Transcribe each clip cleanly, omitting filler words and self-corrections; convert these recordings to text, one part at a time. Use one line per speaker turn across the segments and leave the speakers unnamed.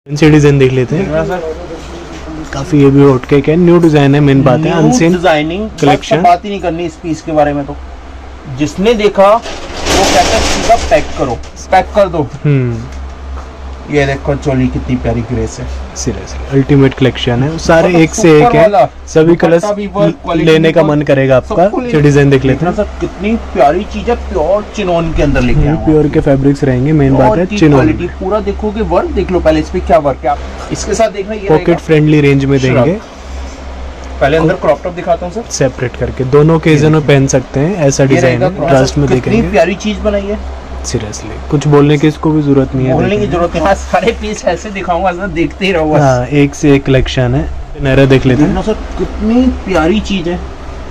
Fancy design देख लेते हैं सर। काफी ये भी हॉट केक है, न्यू डिजाइन है, मेन बात है अनसीन
डिजाइनिंग
कलेक्शन।
बात ही नहीं करनी इस पीस के बारे में, तो जिसने देखा वो कहता है सीधा पैक कर दो। ये देखो चोली कितनी प्यारी ग्रेस है,
सीरियसली अल्टीमेट कलेक्शन है, सारे एक से एक है, सभी कलर्स लेने का मन करेगा आपका। जो डिजाइन देख लेते हैं
सर, कितनी प्यारी चीज है, प्योर चिनोन के अंदर लेके आए हैं।
प्योर के फैब्रिक्स रहेंगे, मेन बात है चिनोन।
पूरा देखोगे वर्क देख लो पहले, इस पे क्या वर्क है, आप इसके साथ देखना। ये
पॉकेट फ्रेंडली रेंज में देंगे।
पहले अंदर क्रॉप टॉप दिखाता हूँ सर,
सेपरेट करके दोनों ओकेजन में पहन सकते हैं, ऐसा डिजाइन है। ट्रस्ट में देखेंगे,
कितनी प्यारी चीज बनाई है।
सीरियसली कुछ बोलने की इसको भी जरूरत नहीं है,
बोलने की जरूरत नहीं है। सारे पीस ऐसे दिखाऊंगा सर, देखते ही रहो।
हाँ, एक से एक कलेक्शन है। नायरा देख लेते हैं
सर, कितनी प्यारी चीज है।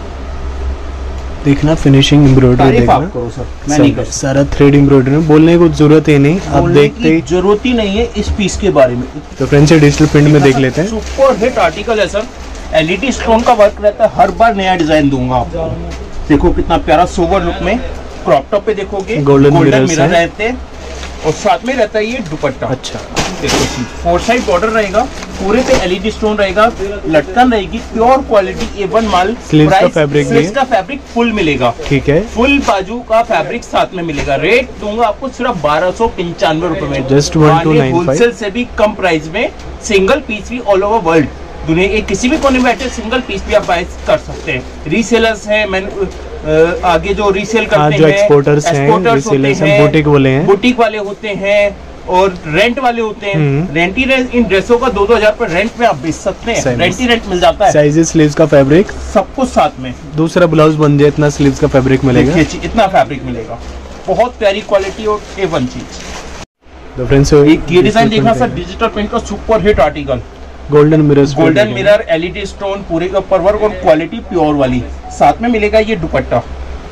देखना फिनिशिंग एम्ब्रॉयडरी देखना
करो सर, मैं नहीं कर
सारा थ्रेड एम्ब्रॉयडरी, बोलने की कुछ जरूरत ही नहीं, आप देखते ही
जरूरत ही नहीं है इस पीस के बारे में।
तो फ्रेंड्स डिजिटल प्रिंट में देख लेते हैं।
सुपर हिट आर्टिकल है सर, एलईडी स्टोन का वर्क रहता है, हर बार नया डिजाइन दूंगा आपको। देखो कितना प्यारा सोबर लुक में, क्रॉप टॉप पे देखोगे गोल्डन मिरर रहते हैं, और साथ में रहता है ये दुपट्टा।
अच्छा
देखो चीज, 4 साइड बॉर्डर रहेगा, पूरे पे एलईडी स्टोन रहेगा, लटकन रहेगी, प्योर क्वालिटी A1 माल।
स्लीव्स का फैब्रिक
फुल मिलेगा,
ठीक है,
फुल बाजू का फैब्रिक साथ में मिलेगा। रेट दूंगा आपको सिर्फ 1295 रुपए में,
जस्ट 1295।
होलसेल से भी कम प्राइस में, सिंगल पीस भी ऑल ओवर वर्ल्ड, दुनिया के किसी भी कोने में बैठे सिंगल पीस भी आप बाय कर सकते हैं। रीसेलर्स हैं, आगे जो रीसेल करते हैं,
एक्सपोर्टर्स हैं, बुटीक
वाले होते हैं, और रेंट वाले होते हैं। रेंट ही इन ड्रेसों का 2-2 हजार पर रेंट में आप बेच सकते हैं, रेंट ही रेंट मिल जाता है।
साइजेस, स्लीव्स का फैब्रिक सब
कुछ साथ में,
दूसरा ब्लाउज बन जाए इतना स्लीव्स का फैब्रिक मिलेगा,
इतना फैब्रिक मिलेगा, बहुत प्यारी क्वालिटी और A1 चीज।
तो फ्रेंड्स
ये डिजाइन देखना सर, डिजिटल प्रिंट का super hit article,
golden mirror,
LED stone पूरे के ऊपर वर्क और क्वालिटी प्योर वाली, साथ में मिलेगा ये दुपट्टा।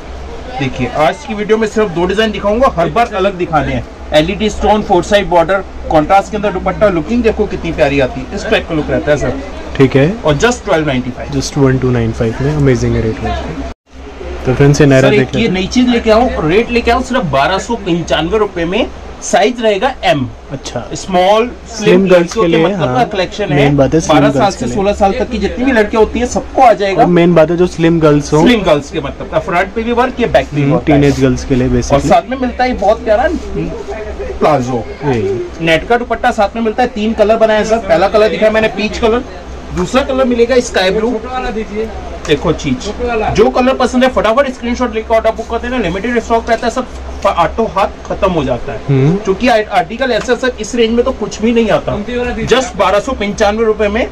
देखिए आज की वीडियो में सिर्फ 2 डिजाइन दिखाऊंगा, हर बार अलग दिखाने हैं। LED stone, 4 side border, contrast के अंदर दुपट्टा, लुकिंग देखो कितनी प्यारी आती है, इस टाइप का लुक रहता है सर,
ठीक है।
और जस्ट 1295,
जस्ट 1295 में अमेजिंग रेट है। तो फ्रेंड्स नायरा देख
ये नई चीज लेके आऊँ, रेट लेके आऊँ सिर्फ 1295 रुपए में। साइज रहेगा M।
अच्छा,
स्मॉल स्लिम गर्ल्स के लिए मतलब का कलेक्शन है। 12 साल से 16 साल तक की जितनी भी लड़कियां होती हैं सबको आ जाएगा।
मेन बात है जो स्लिम गर्ल्स हो,
स्लिम गर्ल्स के मतलब का फ्रंट पे भी वर्क, ये बैक पे भी वर्क,
टीनेज गर्ल्स के लिए बेसिकली।
और साथ में मिलता है बहुत प्यारा प्लाजो नेट का दुपट्टा, साथ में मिलता है। 3 कलर बनाए सर, पहला कलर दिखाया मैंने पीच कलर, दूसरा कलर मिलेगा स्काई ब्लू। देखो चीज, जो कलर पसंद है फटाफट स्क्रीनशॉट लेकर ऑर्डर बुक कर देना, लिमिटेड स्टॉक रहता है, सब आटो हाथ खत्म हो जाता है, क्योंकि आर्टिकल ऐसा सर इस रेंज में तो कुछ भी नहीं आता। जस्ट 1295 रुपए में,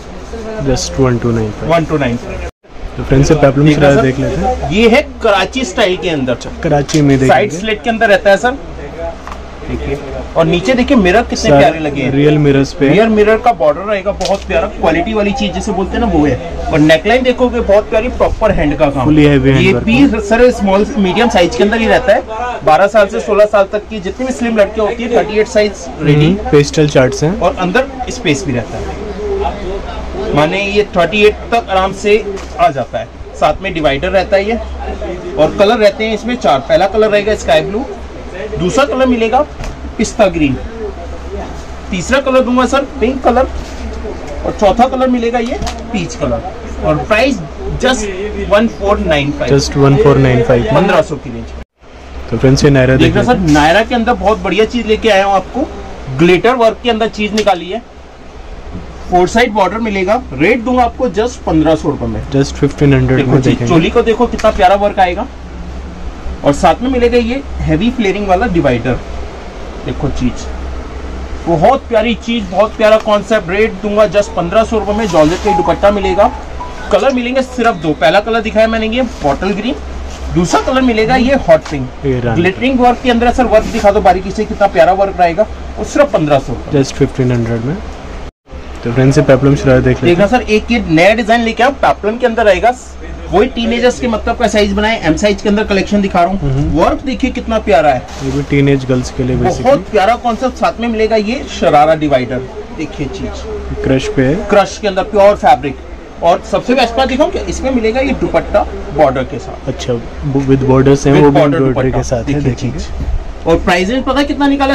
जस्ट 1295। तो फ्रेंड्स से पेप्लम शरारा देख लेते हैं।
ये है कराची स्टाइल के अंदर,
कराची में
साइड स्लिट के अंदर रहता है सर, देखिए। और नीचे देखिए मिरर कितने प्यारे लगे हैं,
रियल मिरर्स पे,
रियल मिरर का बॉर्डर रहेगा, बहुत प्यारा क्वालिटी वाली चीज जिसे बोलते हैं ना वो है। और नेकलाइन देखोगे बहुत प्यारी, प्रॉपर हैंड का काम। ये piece sir small medium size के अंदर ही रहता है। 12 साल से 16 साल तक की जितनी भी स्लिम लड़कियां होती है 38 साइज रेडी,
पेस्टल चार्ट्स हैं,
और अंदर स्पेस भी रहता है, माने ये 38 तक आराम से आ जाता है। साथ में डिवाइडर रहता है ये, और कलर रहते हैं इसमें 4। पहला कलर रहेगा स्काई ब्लू, दूसरा कलर मिलेगा पिस्ता ग्रीन, तीसरा कलर दूंगा सर पिंक कलर, और चौथा कलर मिलेगा ये पीच कलर। और प्राइस जस्ट 1495,
जस्ट 1495,
1500 की रेंज।
तो फ्रेंड्स ये नायरा
देखना सर, नायरा के अंदर बहुत बढ़िया चीज लेके आया हूँ आपको, ग्लिटर वर्क के अंदर चीज निकाली है, 4 साइड बॉर्डर मिलेगा। रेट दूंगा आपको जस्ट 1500 रुपए में, जस्ट 1500 में। चोली को देखो कितना प्यारा वर्क आएगा, और साथ में मिलेगा ये हैवी फ्लेयरिंग वाला डिवाइडर। देखो चीज, बहुत प्यारी चीज, बहुत प्यारा कॉन्सेप्ट। रेट दूंगा जस्ट 1500 रुपए में। जॉर्जेट का दुपट्टा मिलेगा, कलर मिलेंगे सिर्फ 2। पहला कलर दिखाया मैंने ये बॉटल ग्रीन, दूसरा कलर मिलेगा ये हॉट पिंक। ग्लिटरिंग वर्क के अंदर सर वर्क दिखा दो बारीकी से, कितना प्यारा वर्क रहेगा, और सिर्फ 1500, जस्ट 1500 में। तो फ्रेंड्स से पेप्लम शरारा देखना सर, एक ये नया डिजाइन लेके आओ, पेप्लम के अंदर रहेगा, वही टीनेजर्स के मतलब का साइज बनाए, M साइज के अंदर कलेक्शन दिखा रहा हूँ। वर्क देखिए कितना प्यारा है, ये भी टीनेज गर्ल्स के लिए बहुत प्यारा कॉन्सेप्ट। साथ में मिलेगा ये शरारा डिवाइडर, देखिए चीज क्रश पे है, क्रश के अंदर प्योर फैब्रिक। और सबसे बेस्ट बात दिखाऊं क्या, इसमें मिलेगा ये दुपट्टा बॉर्डर के साथ। अच्छा, विद बॉर्डर्स हैं, वो भी एम्ब्रॉयडरी के साथ है, देखिए। और प्राइस पता कितना निकाला सर,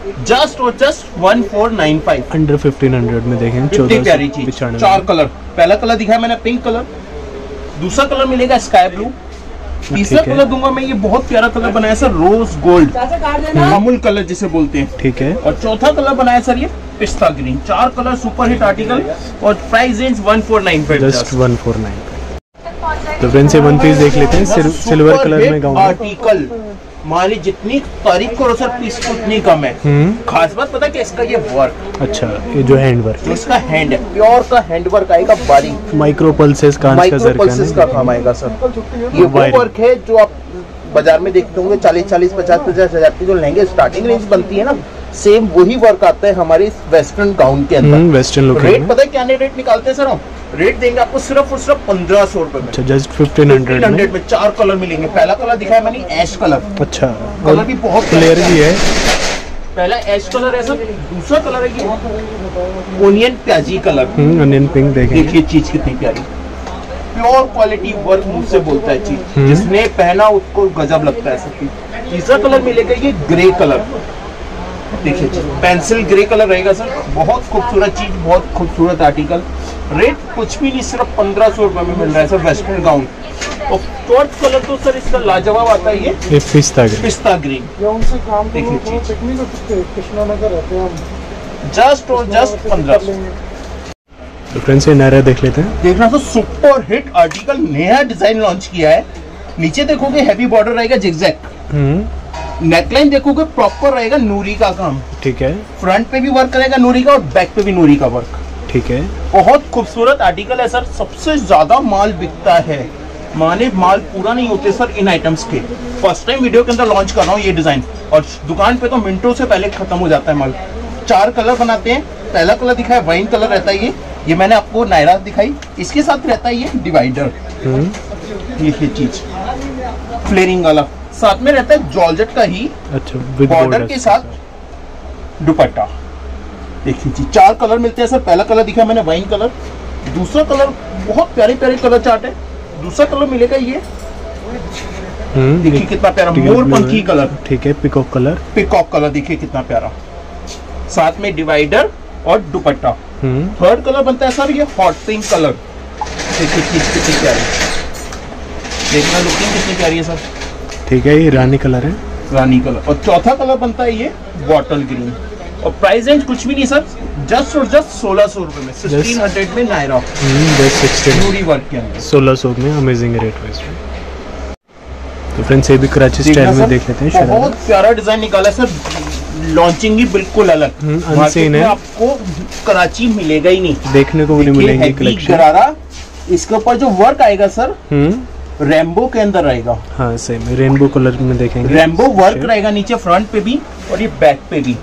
जस्ट और जस्ट 1495
अंडर 1500 में देखें।
कितनी प्यारी चीज। 4 कलर, पहला कलर दिखाया मैंने पिंक कलर, दूसरा कलर मिलेगा स्काई ब्लू, तीसरा कलर दूंगा मैं ये बहुत प्यारा कलर बनाया sir rose gold, Amul colour जिसे बोलते हैं।
ठीक है।
और चौथा कलर बनाया सर ये पिस्ता green. 4 colour super hit article और प्राइस रेंज 1495,
जस्ट 1495। तो फ्रेंड्स ये वन पीस देख लेते हैं सिल्वर कलर में गाउन
आर्टिकल। हमारी जितनी तारीफ करो सर पीस उतनी कम है। खास बात पता है कि इसका ये वर्क,
अच्छा ये जो हैंड वर्क,
इसका हैंड है, प्योर का हैंड वर्क आएगा, बारीक
माइक्रो पल्सेस
का काम आएगा सर। ये वो वर्क है जो आप बाजार में देखते होंगे 40-40, 50-50 हजार की जो लहंगे स्टार्टिंग रेंज बनती है ना, सेम वही वर्क आता है हमारे वेस्टर्न गाउन के अंदर।
Western look.
रेट पता है क्या रेट निकालते हैं सर हम? रेट देंगे आपको सिर्फ और सिर्फ 1500 रुपए में।
अच्छा, जस्ट 1500 में
4 कलर मिलेंगे। पहला कलर दिखाया मैंने ऐश कलर।
अच्छा,
कलर भी बहुत
क्लियर भी है।
पहला ऐश कलर है सर, दूसरा कलर है ये ओनियन प्याजी कलर।
ओनियन पिंक
देखिए चीज कितनी प्यारी, प्योर क्वालिटी वर्क मुझसे बोलता है चीज, जिसने पहना उसको गजब लगता है सर। तीसरा कलर मिलेगा ये ग्रे कलर, देखिए पेंसिल ग्रे कलर रहेगा सर, बहुत खूबसूरत चीज, बहुत खूबसूरत आर्टिकल। रेट कुछ भी नहीं, सिर्फ 1500 रुपए में मिल रहा है सर वेस्टर्न गाउन। और फोर्थ कलर तो सर इसका लाजवाब आता है ये पिस्ता ग्रीन। देखिए चीज जस्ट और जस्ट 1500।
तो फ्रेंड्स ये नया देख लेते हैं।
देखना तो सुपर हिट आर्टिकल, नया डिजाइन लॉन्च किया है। नीचे देखोगे हैवी बॉर्डर रहेगा जिगजैग, नेकलाइन देखोगे प्रॉपर रहेगा नूरी का काम।
ठीक है।
फ्रंट पे भी वर्क रहेगा नूरी का और बैक पे भी नूरी का वर्क।
ठीक है।
बहुत खूबसूरत आर्टिकल है सर, सबसे ज्यादा माल बिकता है। माने माल पूरा नहीं होते सर इन आइटम्स के। फर्स्ट टाइम वीडियो के अंदर लॉन्च कर रहा हूँ ये डिजाइन, और दुकान पे तो मिनटों से पहले खत्म हो जाता है माल। 4 कलर बनाते हैं। पहला कलर दिखाया वाइन कलर रहता है ये मैंने आपको नायरा दिखाई। इसके साथ रहता है ये डिवाइडर, ये चीज फ्लेयरिंग वाला। साथ में रहता है जॉर्जेट का ही, अच्छा, बॉर्डर के साथ दुपट्टा। देखिए जी 4 कलर मिलते हैं सर। पहला कलर दिखा मैंने वाइन कलर, दूसरा कलर बहुत प्यारे प्यारे कलर चार्ट है, दूसरा कलर मिलेगा ये, देखिए कितना प्यारा मोर पंखी कलर। ठीक है। पिकॉक कलर देखिए कितना प्यारा, साथ में डिवाइडर और दुपट्टा। थर्ड कलर बनता है सर ये हॉट पिंक कलर, देखिए चीज कितनी प्यारी, देखना लुकिंग कितनी प्यारी है सर।
ठीक है, ये रानी कलर है,
रानी कलर। और चौथा कलर बनता है ये बॉटल ग्रीन। और प्राइस रेंज कुछ भी नहीं सर, जस्ट और जस्ट 1600 रुपए में, 1600 में नायरा, नूरी वर्क के अंदर 1600 में। Amazing rate wise.
तो फ्रेंड्स ये भी कराची स्टाइल में देख लेते हैं।
बहुत प्यारा डिजाइन निकाला है सर, लॉन्चिंग ही बिल्कुल अलग,
अनसीन है,
आपको कराची मिलेगा ही नहीं,
देखने को नहीं मिलेंगे कलेक्शन।
गरारा, इसके ऊपर जो वर्क आएगा सर रेनबो के अंदर रहेगा।
हाँ सही में रेनबो कलर में देखेंगे,
रेनबो वर्क रहेगा नीचे फ्रंट पे भी और ये बैक पे भी।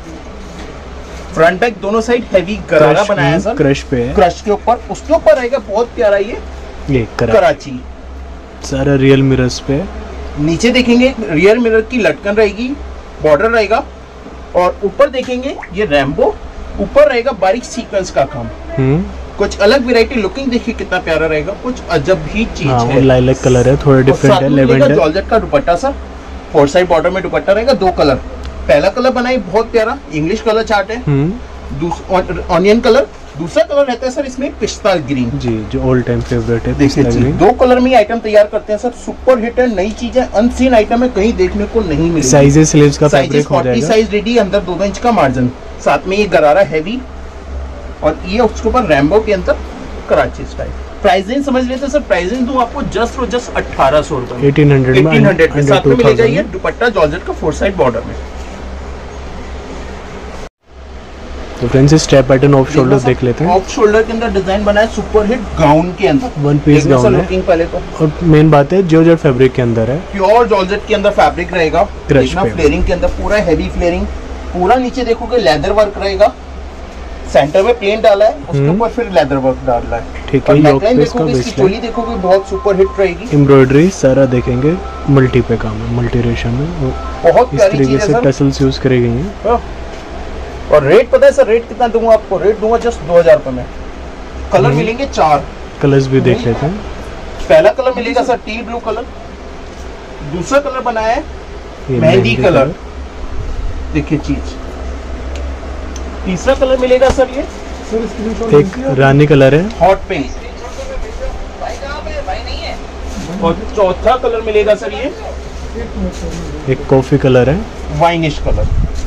फ्रंट बैक दोनों साइड हैवी गरारा बनाया है सर,
क्रश पे है,
क्रश के ऊपर, उसके ऊपर रहेगा बहुत प्यारा ये कराची,
सारा रियल मिरर्स पे।
नीचे देखेंगे रियर मिरर की लटकन रहेगी, बॉर्डर रहेगा, और ऊपर देखेंगे ये रेनबो, ऊपर रहेगा बारीक सीक्वेंस का काम। कुछ अलग वैरायटी, लुकिंग देखिए कितना प्यारा रहेगा, कुछ अजब ही चीज है।
लाइलैक कलर है, थोड़ा डिफरेंट है, लेवेंडर।
जॉर्जेट का दुपट्टा सर, 4 साइड बॉर्डर में दुपट्टा रहेगा, 2 कलर। पहला कलर बनाई बहुत प्यारा इंग्लिश कलर चार्ट है, ऑनियन कलर। दूसरा कलर रहता है सर इसमें पिस्ता ग्रीन, जी जो ऑल टाइम फेवरेट है। देखिए 2 कलर में आइटम तैयार करते हैं सर, सुपर हिट है, नई चीज है, अनसीन आइटम है, कहीं देखने को नहीं मिलेगी।
साइजेस स्लीव्स का फैब्रिक हो जाएगा,
40 साइज रेडी, अंदर 2 इंच का मार्जिन, साथ में ये गरारा हैवी, और ये उसके ऊपर रैम्बो के अंदर कराची स्टाइल। प्राइसिंग समझ लेते हैं सर, प्राइसिंग दूं आपको जस्ट और जस्ट 1800 रुपए, 1800 में। साथ में मिलेगा ये दुपट्टा जॉर्जेट का 4 साइड बॉर्डर में।
तो friends step pattern off shoulder देख लेते हैं।
ऑफ शोल्डर के अंदर डिजाइन बना है सुपर हिट गाउन के अंदर,
वन पीस गाउन है
पहले तो।
और मेन बात है जॉर्जेट फैब्रिक के अंदर है,
प्योर जॉर्जेट के अंदर फैब्रिक रहेगा, फ्लेयरिंग के अंदर पूरा हैवी फ्लेयरिंग, पूरा नीचे देखोगे लेदर वर्क रहेगा, सेंटर में प्लेन डाला है, उसके ऊपर फिर लेदर वर्क डाला है। ठीक है। नेकलाइन देखोगे, इसकी चोली देखोगे बहुत सुपर हिट रहेगी,
एम्ब्रॉयडरी सारा देखेंगे मल्टी पे काम है, मल्टी रेशम में,
बहुत प्यारी चीज है सर,
टसल्स यूज करे गई हैं।
और रेट पता है सर, रेट कितना दूंगा आपको? रेट दूंगा जस्ट 2000 रुपए में। कलर मिलेंगे 4
कलर्स भी देख लेते हैं।
पहला कलर मिलेगा सर टी ब्लू कलर, दूसरा कलर बनाया है मेहंदी कलर, देखिए चीज तीसरा कलर मिलेगा सर ये
एक रानी कलर है,
हॉट पिंक। और चौथा कलर मिलेगा सर ये
एक कॉफी कलर है,
वाइनिश कलर,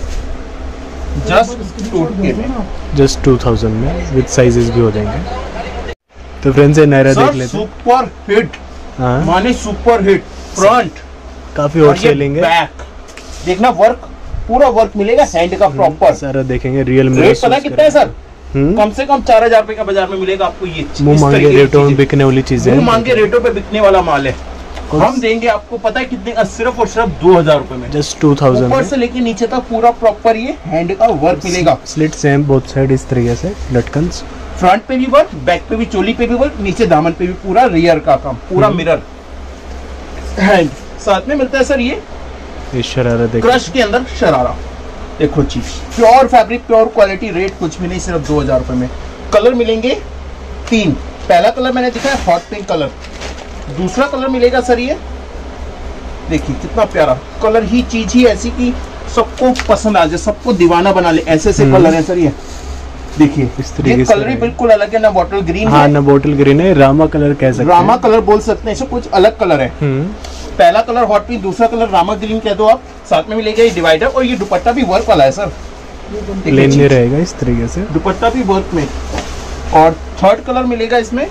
जस्ट 2K में,
जस्ट 2000 में, विद साइजेस भी हो जाएंगे। तो फ्रेंड्स ये नायरा देख लेते हैं।
सुपर हिट,
हाँ
माने सुपर हिट। फ्रंट
काफी हॉट सेलिंग है।
बैक देखना, वर्क पूरा वर्क मिलेगा हैंड का प्रॉपर।
सारा देखेंगे रियल में।
रेट पता कितना है सर? कम से कम 4000 रुपए का बाजार में मिलेगा आपको ये चीज।
मुंह मांगे रेटों में बिकने वाली चीजें,
मुंह मांगे रेटों पे बिकने वाला माल है। हम देंगे आपको पता है कितने का? सिर्फ और सिर्फ 2000 रुपए में,
जस्ट 2000
ऊपर से लेके नीचे तक पूरा प्रॉपर ये हैंड का वर्क मिलेगा।
स्लिट सेम बोथ साइड इस तरीके से लटकन्स,
फ्रंट पे भी वर्क, बैक पे भी, चोली पे भी वर्क, नीचे दामन पे भी पूरा रियर का काम, पूरा मिरर हैंड। साथ में मिलता है सर ये
शरारा देखो,
क्रश के अंदर शरारा। देखो चीज pure fabric, pure quality, rate कुछ भी नहीं, सिर्फ 2000 रुपए में। कलर मिलेंगे 3। पहला कलर मैंने दिखाया हॉट पिंक कलर, दूसरा कलर मिलेगा सर ये देखिए कितना प्यारा कलर, ही चीज ही ऐसी कि सबको पसंद आ जाए, सबको दीवाना बना ले, ऐसे से कलर है सर ये देखिए।
इस तरीके से
कलर ही बिल्कुल अलग है, ना बॉटल ग्रीन
हाँ
है,
ना बॉटल ग्रीन है, रामा कलर कह सकते हैं,
रामा कलर बोल सकते हैं, इसे कुछ अलग कलर है। पहला कलर हॉट पिंक, दूसरा कलर रामा ग्रीन कह दो आप। साथ में मिलेगा ये डिवाइडर, और ये दुपट्टा भी वर्क वाला है सर,
प्लेन नहीं रहेगा इस तरीके से,
दुपट्टा भी वर्क में। और थर्ड कलर मिलेगा इसमें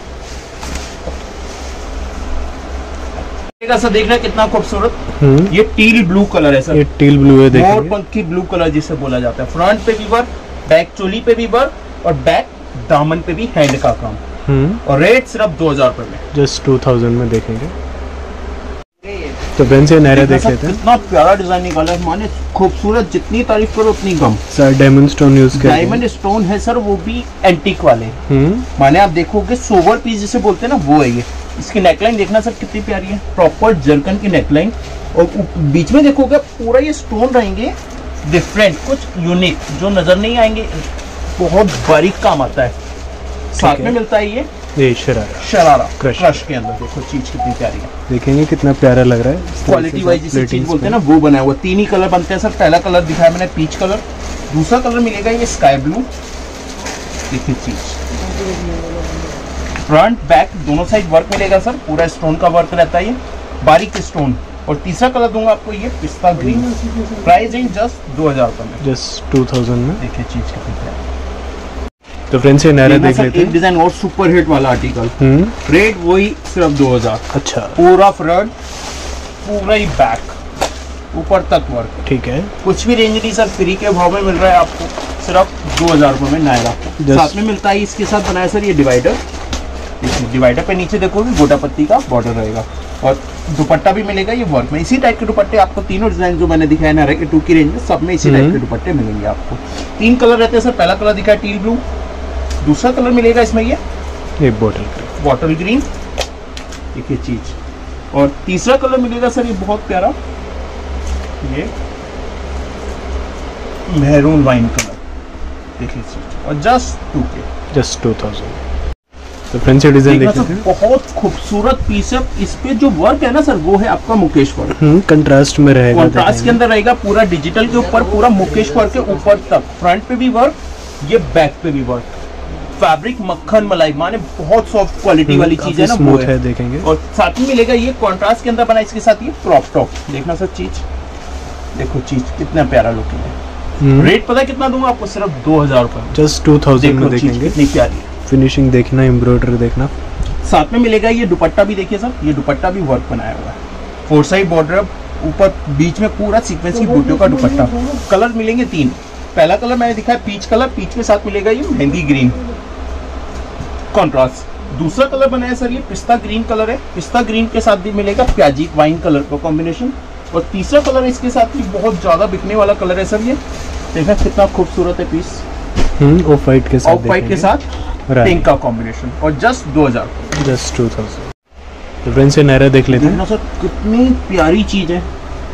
सर, देखना कितना खूबसूरत, ये टील ब्लू कलर है सर, ये
टील ब्लू है, देखिए
मोर पंखी ब्लू कलर जिसे बोला जाता है। फ्रंट पे भी वर्क, बैक चोली पे भी वर्क, और बैक दामन पे भी हैंड का काम। और रेट सिर्फ 2000 रुपए में,
जस्ट 2000 में देखेंगे। तो फ्रेंड्स ये नायरा देख लेते हैं,
कितना प्यारा डिजाइन निकाला है, माने खूबसूरत, जितनी तारीफ करो उतनी कम।
सर डायमंड स्टोन यूज किया,
डायमंड स्टोन है सर, वो भी एंटीक वाले। माने आप देखोगे सोवर पीस जिसे बोलते हैं ना, वो है ये। इसकी नेकलाइन देखना सर कितनी प्यारी है, प्रॉपर जर्कन की नेकलाइन, और बीच में देखोगे पूरा ये स्टोन रहेंगे डिफरेंट, कुछ यूनिक जो नजर नहीं आएंगे, बहुत बारीक काम आता है। साथ में मिलता है ये शरारा क्रश के अंदर, देखो चीज कितनी प्यारी है,
देखेंगे कितना प्यारा लग रहा है।
क्वालिटी वाइज जिसे चीज बोलते हैं ना, वो बना हुआ। 3 ही कलर बनते हैं सर, पहला कलर दिखाया मैंने पीच कलर, दूसरा कलर मिलेगा ये स्काई ब्लू। देखिए चीज फ्रंट बैक दोनों साइड वर्क मिलेगा सर, पूरा स्टोन का वर्क रहता है ये, बारीक स्टोन। और तीसरा कलर दूंगा आपको ये पिस्ता ग्रीन। प्राइस रेंज जस्ट 2000 रुपए में,
जस्ट 2000 में।
देखिए चीज कितनी प्यारी।
तो फ्रेंड्स ये नायरा देख लेते हैं,
एक डिजाइन और सुपर हिट वाला आर्टिकल, रेट वही सिर्फ 2000।
अच्छा,
पूरा फ्रंट, पूरा ही बैक, ऊपर तक वर्क, ठीक है। कुछ भी रेंज नहीं सर, फ्री के भाव में मिल रहा है आपको सिर्फ 2000 रुपए में नायरा। साथ में मिलता है इसके साथ बनाया सर ये डिवाइडर। देखिए डिवाइडर पे नीचे देखोगे गोटा पत्ती का बॉर्डर रहेगा, और दुपट्टा भी मिलेगा ये वर्क में। इसी टाइप के दुपट्टे आपको तीनों डिजाइन जो मैंने दिखाया ना, 2 की रेंज में सब में इसी टाइप के दुपट्टे मिलेंगे आपको। 3 कलर रहते हैं सर, पहला कलर दिखा है टील ब्लू, दूसरा कलर मिलेगा इसमें ये बॉटल ग्रीन, देखिए चीज, और तीसरा कलर मिलेगा सर ये बहुत प्यारा, ये मैरून वाइन कलर, देखिए चीज, और जस्ट 2K, जस्ट 2000।
तो फ्रेंड्स ये डिजाइन देखते हैं,
बहुत खूबसूरत पीस है। इस पे जो वर्क है ना सर, वो है आपका मुकेश वर्क,
कंट्रास्ट में रहेगा,
कंट्रास्ट के अंदर रहेगा, पूरा डिजिटल के ऊपर, पूरा मुकेश वर्क के ऊपर तक। फ्रंट पे भी वर्क, ये बैक पे भी वर्क, फैब्रिक मक्खन मलाई, माने बहुत सॉफ्ट क्वालिटी वाली चीज है ना, वो है,
देखेंगे।
और साथ में मिलेगा ये कॉन्ट्रास्ट के अंदर बना, इसके साथ ये क्रॉप टॉप। देखना सर चीज, देखो चीज कितना प्यारा लुकिंग है। रेट पता है कितना दूंगा आपको? सिर्फ 2000 रुपए,
जस्ट 2000 में देखेंगे।
कितनी प्यारी है,
फिनिशिंग देखना, एम्ब्रॉयडरी देखना।
साथ में मिलेगा ये दुपट्टा भी, देखिए सर ये दुपट्टा भी वर्क बनाया हुआ है, 4 साइड बॉर्डर, ऊपर बीच में पूरा सीक्वेंस की बूटियों का दुपट्टा। कलर मिलेंगे 3, पहला कलर मैंने दिखाया पीच कलर, पीच के साथ मिलेगा ये मेहंदी ग्रीन कॉन्ट्रास्ट। दूसरा कलर बनाया सर ये पिस्ता ग्रीन कलर है, पिस्ता ग्रीन के साथ भी मिलेगा प्याजी वाइन कलर का कॉम्बिनेशन। और तीसरा कलर इसके साथ भी बहुत ज्यादा बिकने वाला कलर है सर ये, देखा कितना खूबसूरत है पीस,
ऑफ वाइट के साथ,
ऑफ वाइट के साथ पिंक का कॉम्बिनेशन, और जस्ट 2000,
जस्ट 2000। तो फ्रेंड्स ये नायरा देख लेते हैं,
सर कितनी प्यारी चीज है,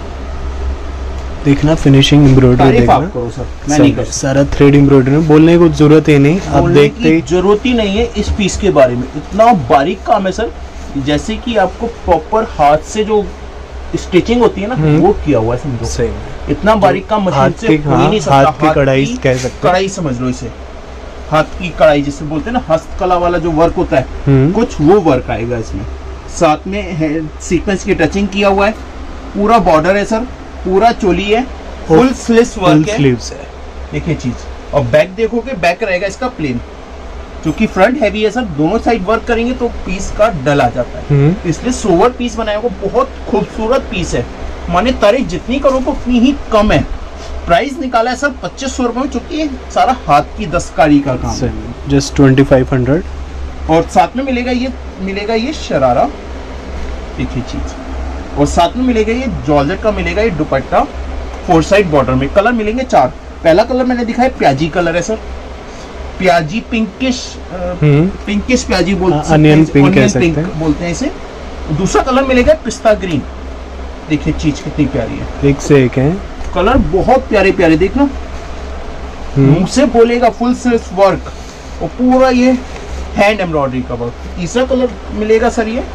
देखना फिनिशिंग एम्ब्रॉयडरी देखना,
करो सर, मैं नहीं कर
सारा थ्रेड एम्ब्रॉयडरी, बोलने की कुछ जरूरत ही नहीं, आप देखते ही
जरूरत ही नहीं है इस पीस के बारे में, इतना बारीक काम है सर, जैसे कि आपको प्रॉपर हाथ से जो स्टिचिंग होती है ना, वो किया हुआ है समझो।
सही,
इतना बारीक काम मशीन से हो ही नहीं सकता।
हाथ की कढ़ाई कह सकते हैं,
कढ़ाई समझ लो इसे, हाथ की कढ़ाई जिसे बोलते हैं ना, हस्तकला वाला जो वर्क होता है, कुछ वो वर्क आएगा इसमें। साथ में सीक्वेंस की टचिंग किया हुआ है, पूरा बॉर्डर है सर, पूरा चोली है, फुल स्लीव्स वर्क है, देखिए चीज। और बैक देखोगे, बैक रहेगा इसका प्लेन, क्योंकि फ्रंट हैवी है सर, दोनों साइड वर्क करेंगे तो पीस का डल आ जाता है, इसलिए सोवर पीस बनाया हुआ, बहुत खूबसूरत पीस है। माने तारीफ जितनी करोगे उतनी ही कम है। प्राइस निकाला है सर 2500 रुपए में, चूंकि सारा हाथ की दस्तकारी का काम है,
जस्ट 2500।
और साथ में मिलेगा ये शरारा, देखिए चीज। और साथ में मिलेगा ये जॉर्जेट का मिलेगा ये दुपट्टा 4 साइड बॉर्डर में। कलर मिलेंगे 4। पहला कलर मैंने दिखाया प्याजी कलर है सर, प्याजी पिंकिश प्याजी बोलते हैं,
अनियन पिंक कह सकते हैं,
बोलते हैं इसे। दूसरा कलर मिलेगा पिस्ता ग्रीन, देखिए चीज कितनी प्यारी है, एक
से एक है
कलर, बहुत प्यारे प्यारे। देखना मुंह से बोलेगा फुल स्लीव्स वर्क और पूरा ये हैंड एम्ब्रॉयडरी का वर्क। तीसरा कलर मिलेगा सर ये,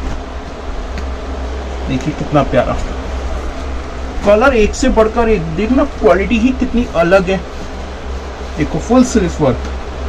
देखिए कितना प्यारा कलर, एक से बढ़कर एक। देखना क्वालिटी ही कितनी अलग है, देखो फुल स्लीव्स वर्क,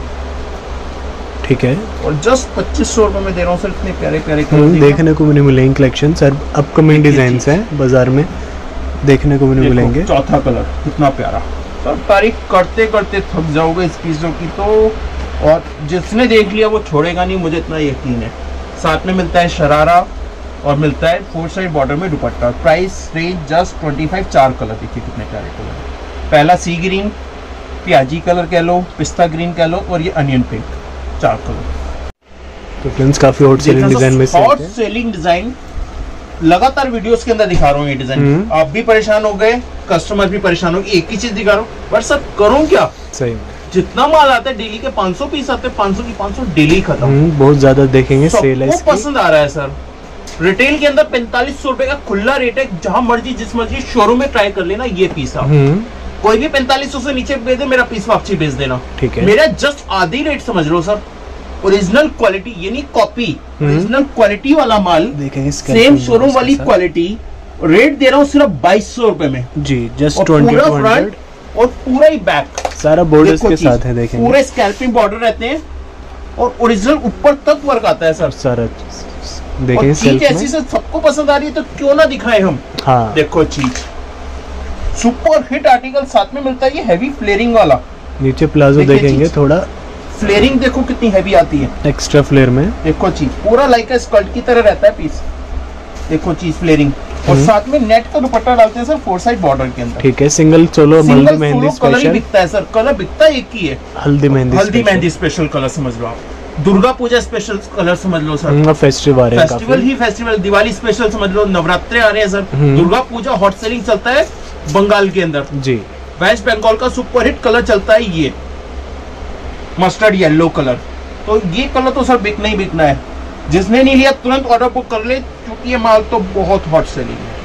ठीक है।
और जस्ट 2500 रुपए में दे रहा हूँ सर, इतने प्यारे प्यारे कलर
देखने को भी नहीं मिलेंगे कलेक्शन सर, अपकमिंग डिजाइन हैं बाजार में देखने को भी नहीं मिलेंगे।
चौथा कलर कितना प्यारा सर, तारीफ करते करते थक जाओगे इस पीसों की तो, और जिसने देख लिया वो छोड़ेगा नहीं, मुझे इतना यकीन है। साथ में मिलता है शरारा और मिलता है 4 साइड बॉर्डर में दुपट्टा। Price range just 25। 4 कलर देखिए कितने प्यारे कलर, पहला सी ग्रीन, प्याजी कलर कह लो, पिस्ता ग्रीन कह लो, और ये अनियन पिंक, 4 कलर।
तो फ्रेंड्स काफी हॉट सेलिंग डिजाइन में से
हॉट सेलिंग डिजाइन लगातार वीडियोस के अंदर दिखा रहा हूँ ये डिजाइन। आप भी परेशान हो गए, कस्टमर भी परेशान हो गए, एक ही चीज दिखा रहा हूँ, बट सर करूँ क्या?
सही,
जितना माल आता है डेली के 500 पीस आते हैं, 500 की 500 डेली खत्म।
बहुत ज्यादा देखेंगे, सेल है,
सबको पसंद आ रहा है सर। रिटेल के अंदर 4500 रुपए का खुला रेट है, जहां मर्जी जिस मर्जी शोरूम में ट्राई कर लेना ये पीस आप। कोई भी 4500 से नीचे भेज दे, मेरा पीस वापसी भेज देना, ठीक है। मेरा जस्ट आधी रेट समझ लो सर, ओरिजिनल क्वालिटी, यानी कॉपी, ओरिजिनल क्वालिटी वाला माल, देखेंगे सेम शोरूम वाली क्वालिटी, रेट दे रहा हूँ सिर्फ 2200 रुपए में जी, जस्ट 2200 फ्रंट और पूरा ही बैक
सारा बॉर्डर्स के साथ है, देखेंगे
पूरे स्कैल्पिंग बॉर्डर रहते हैं और ओरिजिनल ऊपर तक वर्क आता है सर सारा। देखिए चीज ऐसी से सबको पसंद आ रही है तो क्यों ना दिखाए हम। हाँ। देखो चीज सुपर हिट आर्टिकल, साथ में मिलता है ये हैवी फ्लेयरिंग वाला, नीचे प्लाजो देखेंगे थोड़ा फ्लेयरिंग, देखो कितनी हैवी आती है
एक्स्ट्रा फ्लेयर में।
देखो चीज पूरा लाइक स्कर्ट की तरह रहता है पीस, देखो चीज फ्लेयरिंग, और साथ में नेट का दुपट्टा डालते हैं सर 4 साइड बॉर्डर के अंदर,
ठीक है। सिंगल सोलो हल्दी मेहंदी
स्पेशल कलर बिकता है सर, कलर बिकता एक ही है,
हल्दी मेहंदी
स्पेशल कलर समझ लो आप, दुर्गा पूजा स्पेशल कलर समझ लो सर,
फेस्टिवल
ही फेस्टिवल, दिवाली स्पेशल समझ लो, नवरात्रे आ रहे हैं sir, Durga Puja hot selling चलता है बंगाल के अंदर जी, वेस्ट बंगाल का सुपर हिट कलर चलता है ये मस्टर्ड येलो कलर, तो ये कलर तो सर बिकना ही बिकना है, जिसने नहीं लिया तुरंत ऑर्डर बुक कर ले, क्योंकि ये माल तो बहुत हॉट सेलिंग है।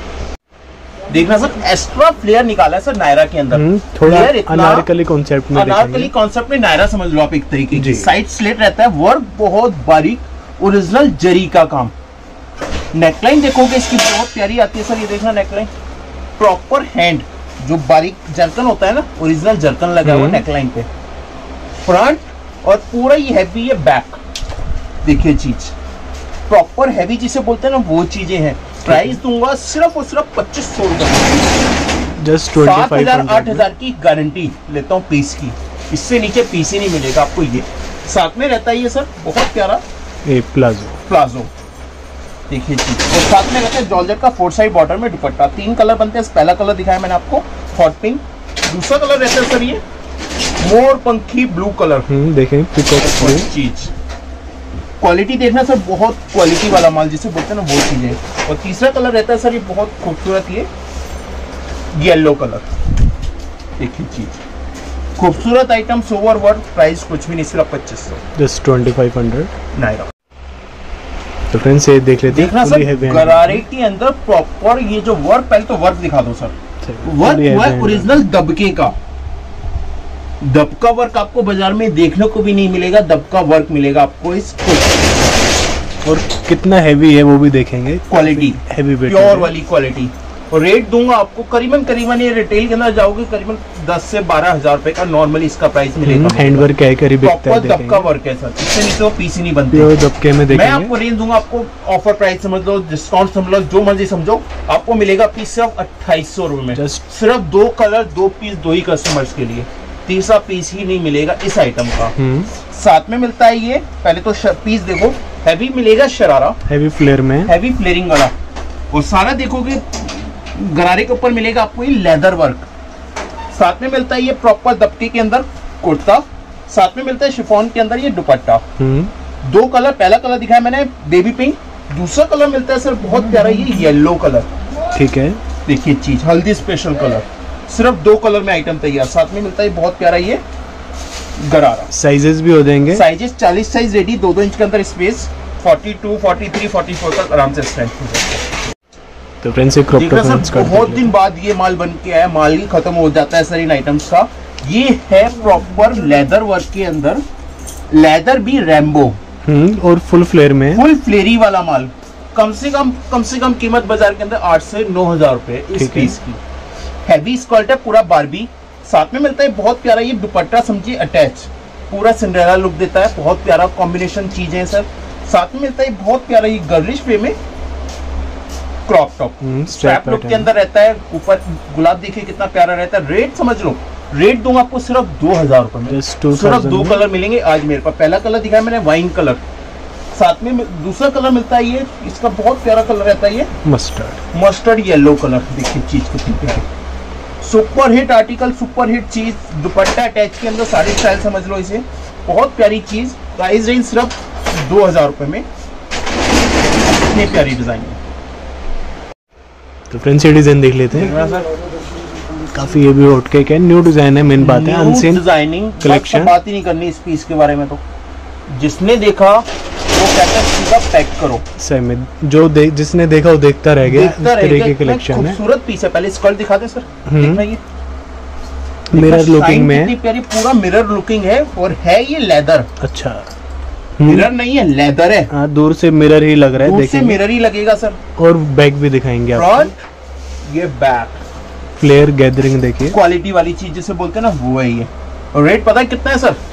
देखना सर एक्स्ट्रा फ्लेयर निकाला है सर नायरा के अंदर,
थोड़ा अनारकली कॉन्सेप्ट में,
अनारकली कॉन्सेप्ट में नायरा समझ लो आप एक तरीके की, साइड स्लिट रहता है, वर्क बहुत बारीक ओरिजिनल जरी का काम, नेकलाइन देखोगे इसकी बहुत प्यारी आती है सर, ये देखना नेकलाइन प्रॉपर हैंड, जो बारीक जर्कन होता है ना, ओरिजिनल जर्कन लगा हुआ नेकलाइन पे, फ्रंट और पूरा ही हैवी है बैक, देखिए चीज प्रॉपर हैवी जिसे बोलते हैं ना वो चीजें हैं। प्राइस दूंगा सिर्फ और सिर्फ 2500 रुपए, जस्ट 7000 8000 की गारंटी लेता हूँ पीस की, इससे नीचे पीस ही नहीं मिलेगा आपको। ये साथ में रहता है ये सर बहुत प्यारा प्लाजो देखिए चीज, और साथ में रहता है जॉर्जेट का 4 साइड बॉर्डर में दुपट्टा। 3 कलर बनते हैं, पहला कलर दिखाया मैंने आपको हॉट पिंक, दूसरा कलर रहता है सर ये मोर पंखी ब्लू कलर,
देखें
चीज क्वालिटी देखना सर, बहुत क्वालिटी वाला माल जिसे बोलते हैं ना वो चीज है। और तीसरा कलर रहता है सर ये बहुत खूबसूरत, ये येलो कलर, देखिए चीज खूबसूरत आइटम, सोवर वर्क, प्राइस कुछ भी नहीं सिर्फ 2500,
जस्ट 2500
नायरा।
तो फ्रेंड्स ये देख लेते हैं,
देखना सर गरारे के अंदर प्रॉपर ये जो वर्क, पहले तो वर्क दिखा दो सर, वर्क हुआ है ओरिजिनल दबके का, दबका वर्क आपको बाजार में देखने को भी नहीं मिलेगा, दबका वर्क मिलेगा आपको इस
और कितना हैवी है वो भी देखेंगे।
क्वालिटी
हैवी वेट
प्योर वाली क्वालिटी। और रेट दूंगा आपको करीबन ये रिटेल के अंदर जाओगे करीबन 10 से 12 हजार रुपए का नॉर्मली इसका प्राइस मिलेगा।
हैंड वर्क है, करीब
प्रॉपर दबका वर्क है सर, इससे नहीं तो पीस ही नहीं बनती।
दबके में देखेंगे।
मैं आपको रेंज दूंगा, आपको ऑफर प्राइस समझ लो, डिस्काउंट समझ लो, जो मर्जी समझो, आपको मिलेगा पीस सिर्फ 2800 रुपए में। सिर्फ 2 कलर 2 पीस 2 ही कस्टमर्स के लिए, तीसरा पीस ही नहीं मिलेगा इस आइटम का। साथ में मिलता है ये, पहले तो पीस देखो, हैवी मिलेगा शरारा, हैवी फ्लेयर में, हैवी फ्लेयरिंग वाला। और सारा देखोगे गरारे के ऊपर मिलेगा आपको ये लेदर वर्क। साथ में मिलता है ये प्रॉपर दबके के अंदर कुर्ता, साथ में मिलता है शिफॉन के अंदर ये दुपट्टा। 2 कलर, पहला कलर दिखाया मैंने बेबी पिंक, दूसरा कलर मिलता है सर बहुत प्यारा ये येलो कलर। ठीक है, देखिए चीज हल्दी स्पेशल कलर, सिर्फ 2 कलर में आइटम तैयार। साथ में मिलता है बहुत प्यारा ये गरारा।
साइजेस भी हो जाएंगे,
साइजेस 40 साइज रेडी, 2-2 इंच के अंदर स्पेस, 42, 43, 44 तक आराम से स्ट्रेंथ हो जाता है।
तो फ्रेंड्स ये क्रॉप टॉप
बहुत दिन बाद ये माल बन के आया, माल ही खत्म हो जाता है सर इन आइटम्स का। ये है प्रॉपर लेदर वर्क के अंदर, लेदर भी रैम्बो
और फुल फ्लेयर में,
फुल फ्लेरी वाला माल। कम से कम कीमत बाजार के अंदर 8 से 9 हजार रुपए इस पीस की। हैवी स्कर्ट है पूरा बारबी। साथ में मिलता है बहुत प्यारा ये दुपट्टा, समझिए अटैच, पूरा सिंड्रेला लुक देता है, बहुत प्यारा कॉम्बिनेशन चीजें हैं सर। साथ में मिलता है बहुत प्यारा ये गर्लिश वे में क्रॉप टॉप, स्ट्रैप लुक के अंदर रहता है, ऊपर गुलाब देखिए कितना प्यारा रहता है। रेट समझ लो, रेट दूंगा आपको सिर्फ 2000 रुपए में। सिर्फ 2 कलर मिलेंगे आज मेरे पास। पहला कलर दिखाया मैंने वाइन कलर, साथ में दूसरा कलर मिलता है ये, इसका बहुत प्यारा कलर रहता है ये मस्टर्ड येलो कलर। देखिए चीज कितनी प्यारी, super hit article, super hit चीज। दुपट्टा अटैच के अंदर साड़ी स्टाइल समझ लो इसे, बहुत प्यारी चीज। प्राइस रेंज सिर्फ 2000 रुपए में, इतनी प्यारी डिजाइन है।
तो फ्रेंड्स ये डिजाइन देख लेते हैं, काफी ये भी हॉट केक है, न्यू डिजाइन है। मेन बात है अनसीन
डिजाइनिंग कलेक्शन, बात ही नहीं करनी इस पीस के बारे में। तो जिसने देखा वो कहता है सीधा पैक करो। सही में
जिसने देखा वो देखता रह गया। इस तरह की कलेक्शन है,
खूबसूरत पीस है। पहले स्कर्ट दिखा दे सर, देखना ये
मिरर लुकिंग में
कितनी प्यारी, पूरा मिरर लुकिंग है। और है ये लेदर,
अच्छा
मिरर नहीं है लेदर है।
हाँ, दूर से मिरर ही लग रहा है,
दूर से मिरर ही लगेगा सर।
और बैक भी दिखाएंगे
आपको, ये बैक
फ्लेयर गैदरिंग देखिए,
क्वालिटी वाली चीज जिसे बोलते हैं ना वो है ये। और रेट पता है कितना है सर?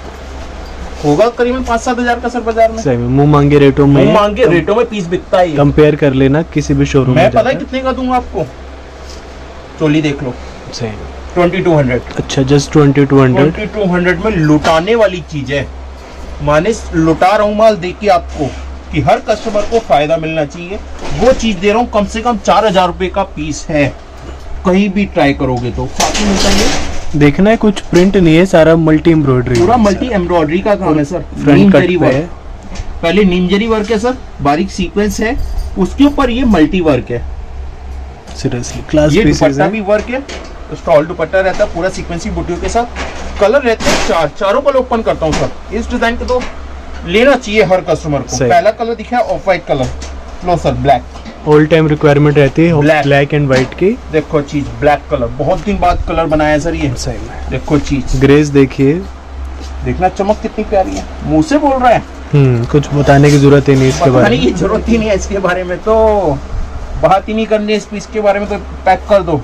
होगा करीबन 5-7 हजार का सर बाजार में।
सही में मुंह मांगे रेटों
में पीस बिकता है।
कंपेयर कर लेना किसी भी शोरूम में।
मैं पता है कितने का दूंगा आपको, चोली देख लो,
सही
2200।
अच्छा, जस्ट 2200
में लुटाने वाली चीज है। माने लुटा रहा हूँ माल, देखिए आपको कि हर कस्टमर को फायदा मिलना चाहिए, वो चीज दे रहा हूँ। कम से कम 4000 रुपए का पीस है, कहीं भी ट्राई करोगे तो। साथ में मिलता है,
देखना है कुछ प्रिंट नहीं है, सारा मल्टी एम्ब्रॉयडरी,
पूरा मल्टी एम्ब्रॉयडरी का काम है सर।
फ्रंट कट पे है,
पहले नीमजरी वर्क है सर, बारीक सीक्वेंस है, उसके ऊपर ये मल्टी वर्क है।
सीरियसली क्लास
ये दुपट्टा भी वर्क है, स्टॉल दुपट्टा रहता है पूरा सीक्वेंसी बूटियों के साथ। कलर रहते हैं चारों कलर ओपन करता हूँ सर। इस डिजाइन को तो लेना चाहिए हर कस्टमर को। पहला कलर दिखा है ऑफ व्हाइट कलर, लो sir black
all time requirement रहती है, ब्लैक एंड व्हाइट की।
देखो चीज ब्लैक कलर, बहुत दिन बाद कलर बनाया है सर ये। सही में देखो चीज,
ग्रेस देखिए,
देखना चमक कितनी प्यारी है। मुंह से बोल रहा है,
कुछ बताने की जरूरत ही नहीं इसके बारे में,
जरूरत ही नहीं है इसके बारे में, तो बात ही नहीं करनी इस पीस के बारे में, तो पैक कर दो।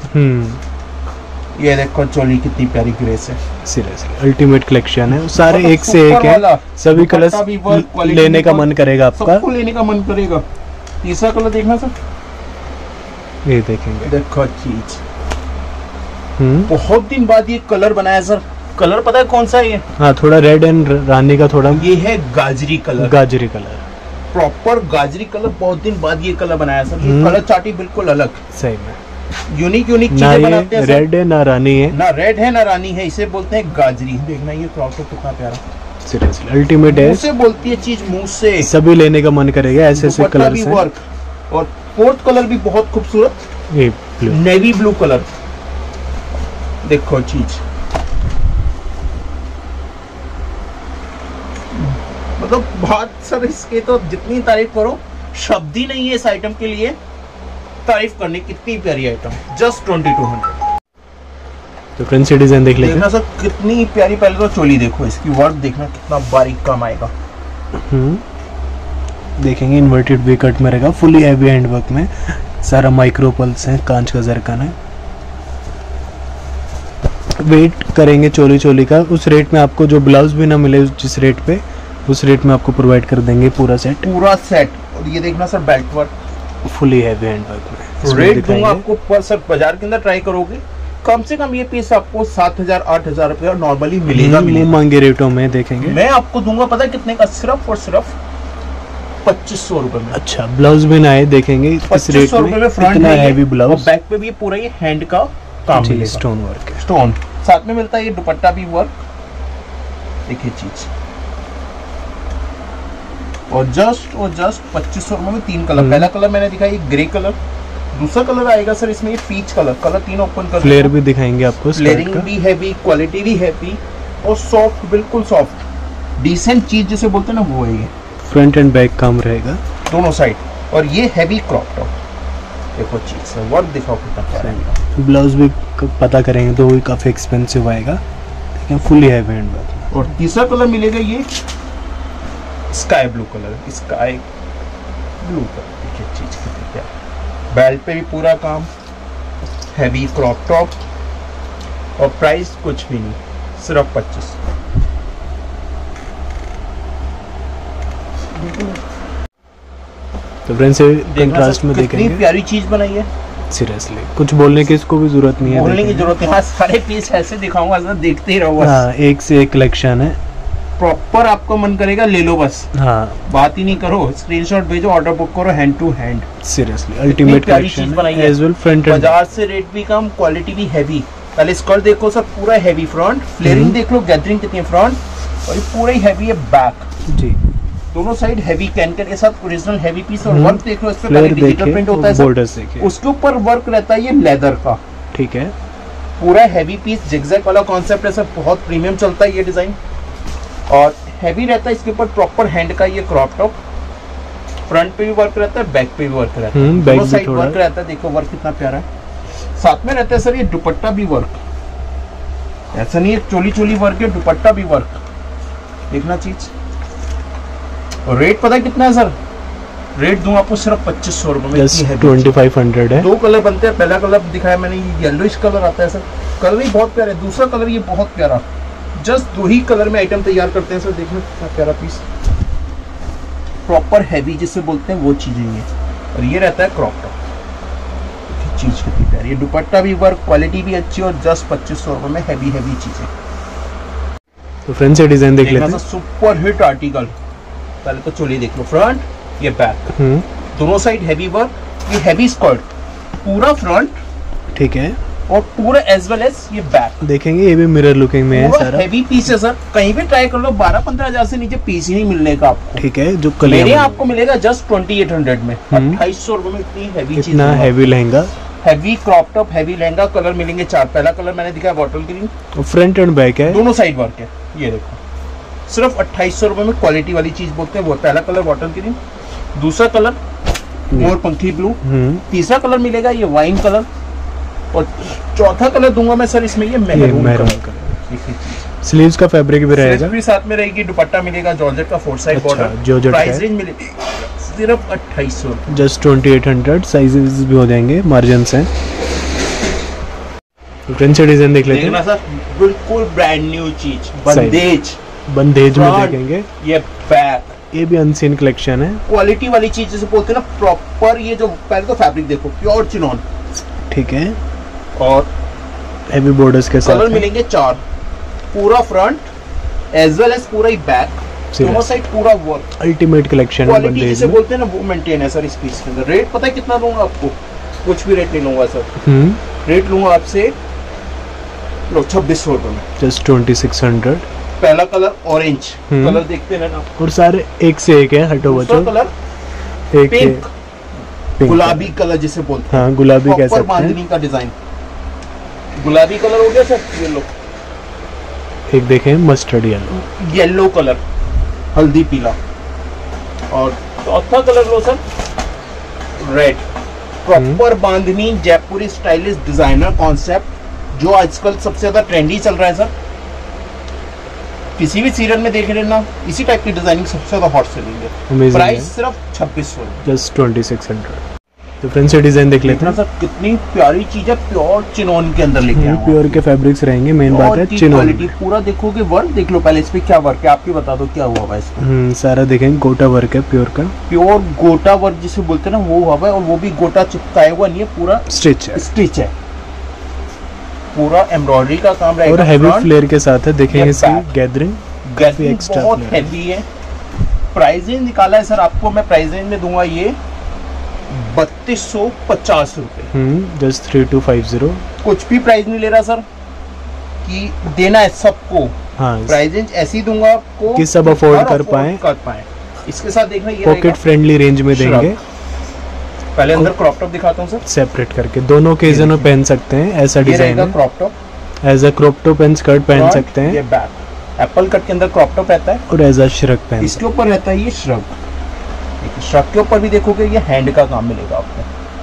ये देखो चोली कितनी प्यारी ग्रेस है,
सीरियसली अल्टीमेट कलेक्शन है। सारे एक से एक है, सभी कलर्स लेने का मन करेगा आपका,
सबको लेने का मन करेगा। तीसरा कलर देखना सर,
ये देखेंगे,
देखो चीज, बहुत दिन बाद ये कलर बनाया सर। कलर पता है कौन सा है ये?
हाँ, थोड़ा रेड एंड रानी का थोड़ा,
ये है गाजरी कलर,
गाजरी कलर,
प्रॉपर गाजरी कलर। बहुत दिन बाद ये कलर बनाया सर। कलर चार्टी बिल्कुल अलग,
सही में
यूनिक चीजें बनाते हैं।
रेड है ना रानी है,
ना रेड है ना रानी है, इसे बोलते हैं गाजरी। देखना ये क्रॉप टॉप कितना प्यारा,
सीरियसली अल्टीमेट है।
मुंह से बोलती है चीज, मुंह से
सभी लेने का मन करेगा ऐसे ऐसे कलर से।
वर्क और फोर्थ कलर भी बहुत खूबसूरत,
ये ब्लू,
नेवी ब्लू कलर। देखो चीज, मतलब बात सर इसके तो जितनी तारीफ करो शब्द ही नहीं है इस आइटम के लिए तारीफ करने। कितनी प्यारी आइटम, जस्ट 2200।
तो फ्रेंड्स ये डिजाइन देख लेते हैं।
देखना सर कितनी प्यारी, पहले तो चोली देखो, इसकी वर्क देखना कितना बारीक काम आएगा।
देखेंगे इन्वर्टेड वी कट में रहेगा, फुली हैवी हैंड वर्क में, सारा माइक्रो पल्स है, कांच का जरकन है। वेट करेंगे चोली चोली का, उस रेट में आपको जो ब्लाउज भी ना मिले जिस रेट पे, उस रेट में आपको प्रोवाइड कर देंगे पूरा सेट।
और ये देखना sir belt work
fully heavy hand work में।
रेट दूंगा आपको पर सर बाजार के अंदर ट्राई करोगे कम से कम ये पीस आपको 7,000 8,000 रुपए नॉर्मली मिलेगा।
महंगे रेटों में देखेंगे
मैं आपको दूंगा पता कितने का, सिर्फ और सिर्फ 2500 रुपए में।
अच्छा ब्लाउज भी ना है, देखेंगे इस रेट में
फ्रंट
हैवी ब्लाउज,
बैक पे भी पूरा ये हैंड का काम मिलेगा,
स्टोन वर्क है,
स्टोन साथ में मिलता है। ये दुपट्टा भी वर्क देखिए चीज, और जस्ट 2500 रुपए में 3 कलर। पहला कलर मैंने दिखाया ये ग्रे कलर, दूसरा कलर आएगा सर इसमें ये पीच कलर तीन ओपन कर,
फ्लेयर भी दिखाएंगे आपको,
फ्लेयरिंग भी हैवी, क्वालिटी भी हैवी और सॉफ्ट, बिल्कुल सॉफ्ट डिसेंट चीज जिसे बोलते हैं ना वो है ये।
फ्रंट एंड बैक काम रहेगा
दोनों साइड, और ये हैवी क्रॉप टॉप देखो चीज है, वर्क दिखाओ कितना प्यारा है।
ब्लाउज भी पता करेंगे तो वो काफी एक्सपेंसिव आएगा, लेकिन फुली हैवी हैंड वर्क।
और तीसरा कलर मिलेगा ये sky blue colour, sky blue colour देखिए चीज कितनी प्यारी, बेल्ट पे भी पूरा काम, हैवी क्रॉप टॉप, और प्राइस कुछ भी नहीं, सिर्फ 25।
तो फ्रेंड्स कंट्रास्ट में देखेंगे
कितनी प्यारी चीज बनाई है,
सीरियसली कुछ बोलने की इसको भी जरूरत नहीं है,
बोलने की जरूरत नहीं। हाँ सारे पीस ऐसे दिखाऊंगा, देखते ही रहो।
हाँ एक से एक कलेक्शन है,
प्रॉपर आपको मन करेगा ले लो बस।
हाँ
बात ही नहीं करो, स्क्रीनशॉट भेजो, ऑर्डर बुक करो hand to hand.
Seriously ultimate collection
बनाई है
एज वेल, फ्रंट एंड
बाजार से रेट भी कम, क्वालिटी भी हैवी। पहले स्कर्ट देखो सर पूरा हैवी फ्रंट, फ्लेयरिंग देख लो, गैदरिंग कितनी है फ्रंट, और ये पूरा ही हैवी है बैक
जी,
दोनों साइड हैवी कैनकर के साथ ओरिजिनल हैवी पीस। और वर्क देख लो, इस पे पहले डिजिटल प्रिंट होता है सर, उसके ऊपर वर्क रहता है ये लेदर का,
ठीक है।
पूरा हैवी पीस, जिगजैग वाला कॉन्सेप्ट है सर, बहुत प्रीमियम चलता है ये डिजाइन, और हैवी रहता है। इसके ऊपर प्रॉपर हैंड का ये क्रॉप टॉप, फ्रंट पे भी वर्क रहता है, बैक पे भी वर्क रहता है, दोनों साइड वर्क रहता है। देखो वर्क कितना प्यारा है, साथ में रहता है सर ये दुपट्टा भी वर्क, ऐसा नहीं है चोली चोली वर्क है, दुपट्टा भी वर्क देखना चीज। और रेट पता है कितना है सर, रेट दूं आपको सिर्फ 2500 रुपए में,
2500 है।
2 कलर बनते हैं, पहला कलर दिखाया मैंने ये येलोइश कलर आता है सर, कलर ही बहुत प्यारा है। दूसरा कलर ये बहुत प्यारा, जस्ट 2 ही कलर में आइटम तैयार करते हैं सर, देखना कितना प्यारा पीस, प्रॉपर हैवी जिसे बोलते हैं वो चीजें ये, और ये रहता है क्रॉप टॉप चीज कितनी प्यारी है, दुपट्टा भी वर्क, क्वालिटी भी अच्छी, और जस्ट 2500 रुपए में हैवी चीजें।
तो फ्रेंड्स ये डिजाइन देख लेते हैं,
सुपर हिट आर्टिकल। पहले तो चोली देख लो, फ्रंट ये बैक, दोनों साइड हैवी वर्क, ये हैवी स्कर्ट पूरा फ्रंट,
ठीक है,
और पूरा एज वेल एज ये बैक
देखेंगे, ये भी मिरर लुकिंग में है सारा,
हैवी पीस है सर, कहीं भी ट्राई कर लो, 12-15 हजार से नीचे पीस ही नहीं मिलने का आपको,
ठीक है। जो कलर
मेरे आपको मिलेगा जस्ट 2800 में, 2800 रुपए में इतनी हैवी चीज,
इतना heavy lehenga,
heavy crop top, heavy lehenga. Colour मिलेंगे 4, पहला कलर मैंने दिखाया bottle green,
front and back है,
दोनों साइड वर्क है, ये देखो सिर्फ 2800 रुपए में क्वालिटी वाली चीज बोलते हैं वो। पहला कलर बॉटल ग्रीन, दूसरा कलर मोर पंखी ब्लू, तीसरा कलर मिलेगा ये वाइन कलर, और चौथा कलर दूंगा मैं सर इसमें ये मैरून कलर।
स्लीव्स का फैब्रिक भी रहेगा,
भी साथ में रहेगी, दुपट्टा मिलेगा जॉर्जेट का 4 साइड बॉर्डर, प्राइस रेंज मिलेगी सिर्फ 2800, जस्ट
2800, साइजेस भी हो जाएंगे, मार्जिन्स हैं। फ्रेंच डिजाइन देख लेते हैं
सर, बिल्कुल ब्रांड न्यू चीज,
बंदेज में देखेंगे,
ये बैक,
ये भी अनसीन कलेक्शन है,
क्वालिटी वाली चीज जैसे बोलते हैं ना प्रॉपर। ये जो पहले तो फैब्रिक देखो प्योर चिनॉन,
ठीक है,
और
हैवी बॉर्डर्स के साथ
कलर मिलेंगे 4, पूरा फ्रंट एज वेल एज पूरा ही बैक, दोनों साइड पूरा वर्क,
अल्टीमेट कलेक्शन है,
क्वालिटी जिसे बोलते हैं ना वो मेंटेन है सर इस पीस के अंदर। रेट पता है कितना दूंगा आपको, कुछ भी रेट नहीं लूंगा सर, रेट लूंगा आपसे 2600 रुपए में,
जस्ट 2600।
पहला कलर ऑरेंज कलर देखते रहना,
और सारे एक से एक है, हटो बचो,
कलर
एक
पिंक, गुलाबी कलर जिसे बोलते हैं,
हाँ गुलाबी कह सकते हैं,
बांधनी का डिजाइन, गुलाबी कलर हो गया सर, ये लो
एक देखें मस्टर्ड
येलो कलर, हल्दी पीला, और चौथा कलर लो sir red, proper bandhani Jaipuri stylish designer concept, जो आजकल सबसे ज्यादा ट्रेंडी चल रहा है सर। किसी भी सीरियल में देख लेना, इसी टाइप की डिजाइनिंग सबसे ज्यादा हॉट सेलिंग है। प्राइस सिर्फ 2600,
जस्ट 2600। तो फ्रेंड्स ये डिजाइन देख लेते हैं
सर, कितनी प्यारी चीज है, प्योर चिनोन के अंदर लेके आया हूं।
प्योर के फैब्रिक्स रहेंगे, मेन बात है चिनोन
क्वालिटी। पूरा देखोगे वर्क देख लो पहले, इस पे क्या वर्क है आप भी बता दो क्या हुआ है इसमें।
सारा देखेंगे, गोटा वर्क है प्योर का,
प्योर गोटा वर्क जिसे बोलते हैं ना वो हुआ है, और वो भी गोटा चिपकाया हुआ नहीं है, पूरा
स्टिच है,
स्टिच है, पूरा एम्ब्रॉयडरी का काम रहेगा
और हैवी फ्लेयर के साथ है। देखेंगे इसकी गैदरिंग एक्स्ट्रा
बहुत हैवी है। प्राइस रेंज निकाला है सर आपको, मैं प्राइस रेंज में दूंगा ये 3250 रुपए,
जस्ट 3250।
कुछ भी प्राइस नहीं ले रहा सर, कि देना है सबको।
हाँ,
प्राइस रेंज ऐसी दूंगा आपको
कि सब अफोर्ड कर पाए।
इसके साथ देखना ये
पॉकेट फ्रेंडली रेंज में देंगे।
पहले अंदर क्रॉप टॉप दिखाता हूँ सर,
सेपरेट करके दोनों ओकेजन में पहन सकते हैं, ऐसा डिजाइन है।
Crop top
as a crop top and skirt पहन सकते हैं।
ये बैक एप्पल कट के अंदर क्रॉप टॉप रहता है,
और एज अ श्रग पहन,
इसके ऊपर रहता है ये श्रग। श्रग के ऊपर भी देखोगे ये हैंड का काम मिलेगा आपको,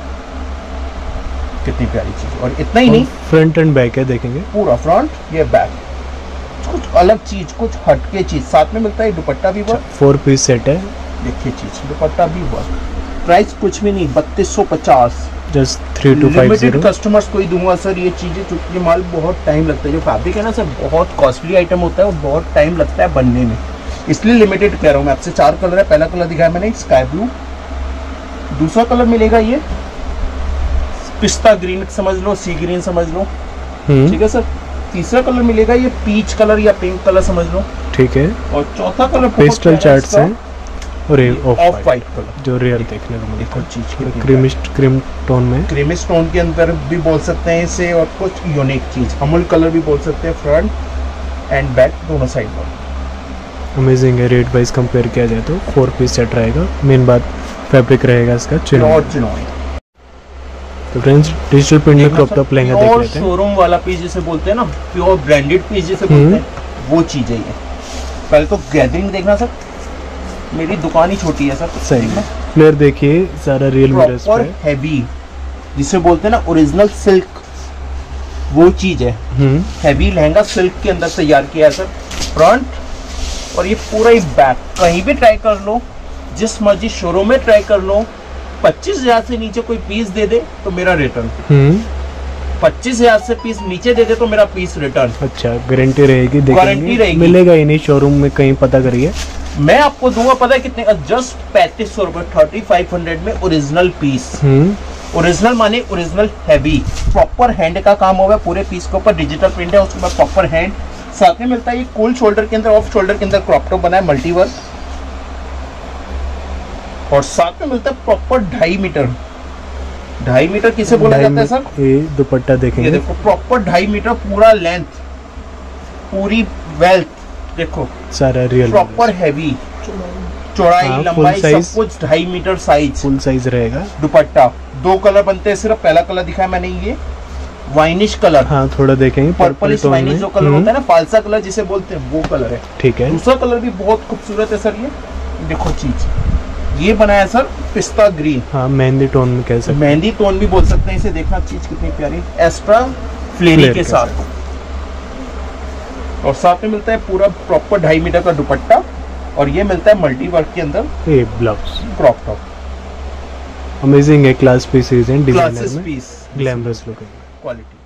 कितनी प्यारी चीज। और इतना ही नहीं,
फ्रंट एंड बैक है, देखेंगे पूरा
फ्रंट ये बैक, कुछ अलग चीज, कुछ हटके चीज। साथ में मिलता है दुपट्टा भी वर्क,
4 पीस सेट है।
देखिए चीज, दुपट्टा भी वर्क। प्राइस कुछ भी नहीं, 3250,
जस्ट 3250।
कस्टमर्स को ही दूंगा सर ये चीजें, क्योंकि ये माल बहुत टाइम लगता है। जो फैब्रिक है ना सर, बहुत कॉस्टली आइटम होता है और बहुत टाइम लगता है बनने में, इसलिए लिमिटेड कह रहा हूँ मैं आपसे। 4 कलर है, पहला कलर दिखाया मैंने स्काई ब्लू, दूसरा कलर मिलेगा ये पिस्ता ग्रीन समझ लो, सी ग्रीन समझ लो, ठीक है सर। तीसरा कलर मिलेगा ये पीच कलर या पिंक कलर समझ लो,
ठीक है।
और चौथा कलर
पेस्टल चार्ट्स हैं, और ये
ऑफ वाइट कलर
जो रेयर देखने को मिलता है,
चीज
क्रीम टोन में,
क्रीमिश टोन के अंदर भी बोल सकते हैं इसे, और कुछ यूनिक चीज अमूल कलर भी बोल सकते हैं। फ्रंट एंड बैक दोनों साइड में
अमेजिंग है। रेट वाइज कंपेयर किया जाए तो 4 पीस सेट रहेगा। मेन बात फैब्रिक रहेगा इसका चिनोन। तो फ्रेंड्स डिजिटल प्रिंट में क्रॉप टॉप लहंगा देख लेते हैं।
शोरूम वाला पीस जिसे बोलते हैं ना, प्योर ब्रांडेड पीस जिसे बोलते हैं, वो चीज है ये। पहले तो गैदरिंग देखना सर, मेरी दुकान ही छोटी है सर,
सही है। फ्लेयर देखिए, सारा रियल मिरर्स पे
हैवी जिसे बोलते हैं ना ओरिजिनल सिल्क, वो चीज है। हैवी लहंगा सिल्क के अंदर तैयार किया है सर। फ्रंट और ये पूरा ही बैक, कहीं भी ट्राई कर लो, जिस मर्जी शोरूम में ट्राई कर लो, 25,000 से नीचे कोई पीस दे दे तो मेरा रिटर्न, 25,000 से पीस नीचे दे दे तो मेरा पीस रिटर्न।
अच्छा, गारंटी रहेगी,
गारंटी रहेगी,
मिलेगा ही नहीं शोरूम में, कहीं पता करिए।
मैं आपको दूंगा पता है कितने का, जस्ट 3500 रुपए, 3500 में ओरिजिनल पीस। ओरिजिनल माने ओरिजिनल हैवी, प्रॉपर हैंड का काम होगा पूरे पीस के ऊपर, डिजिटल प्रिंट है उसके बाद प्रॉपर हैंड। साथ में मिलता है ये कूल शोल्डर के अंदर, ऑफ शोल्डर के अंदर क्रॉप टॉप बना है मल्टी वर्क, और साथ में मिलता है प्रॉपर 2.5 मीटर। 2.5 मीटर किसे बोला जाता है सर?
ये दुपट्टा देखेंगे,
ये देखो प्रॉपर 2.5 मीटर पूरा लेंथ, पूरी वेल्थ देखो,
सारा रियल
प्रॉपर हैवी, चौड़ाई लंबाई सब कुछ 2.5 मीटर साइज,
फुल साइज रहेगा।
दुपट्टा 2 कलर बनते हैं सिर्फ, पहला कलर दिखाया मैंने ये वाइनिश कलर,
हाँ थोड़ा देखेंगे
पर्पलिश वाइनिश जो कलर होता है ना, फालसा कलर जिसे बोलते हैं, वो कलर है,
ठीक है।
दूसरा कलर भी बहुत खूबसूरत है सर, ये देखो चीज, ये बनाया सर पिस्ता ग्रीन,
हाँ मेहंदी टोन में कह सकते हैं,
मेहंदी टोन भी बोल सकते हैं इसे। देखना चीज कितनी प्यारी, एक्स्ट्रा फ्लेरी के साथ, और साथ में मिलता है पूरा प्रॉपर 2.5 मीटर का दुपट्टा, और ये मिलता है मल्टी वर्क के अंदर
ये ब्लाउज
क्रॉप टॉप।
अमेजिंग है, क्लास पीस है, डिजाइनर में
पीस,
ग्लैमरस लुक है,
क्वालिटी।